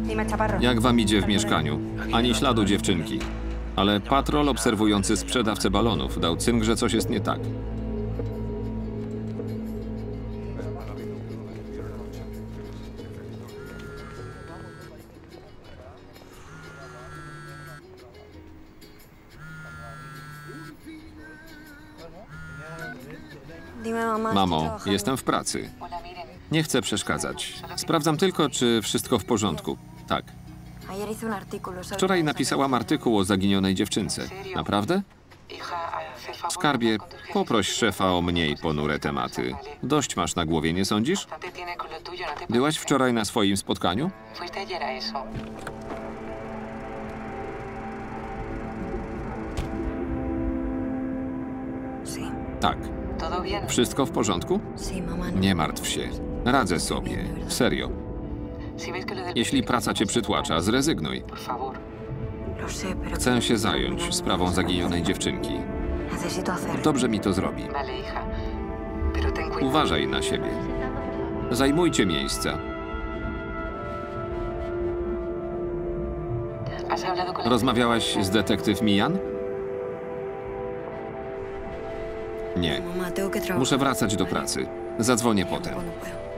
Jak wam idzie w mieszkaniu? Ani śladu dziewczynki. Ale patrol obserwujący sprzedawcę balonów dał cynk, że coś jest nie tak. Mamo, jestem w pracy. Nie chcę przeszkadzać. Sprawdzam tylko, czy wszystko w porządku. Tak. Wczoraj napisałam artykuł o zaginionej dziewczynce. Naprawdę? Skarbie, poproś szefa o mniej ponure tematy. Dość masz na głowie, nie sądzisz? Byłaś wczoraj na swoim spotkaniu? Tak. Wszystko w porządku? Nie martw się. Radzę sobie. Serio. Jeśli praca cię przytłacza, zrezygnuj. Chcę się zająć sprawą zaginionej dziewczynki. Dobrze mi to zrobi. Uważaj na siebie. Zajmujcie miejsca. Rozmawiałaś z detektyw Mian? Nie. Muszę wracać do pracy. Zadzwonię potem.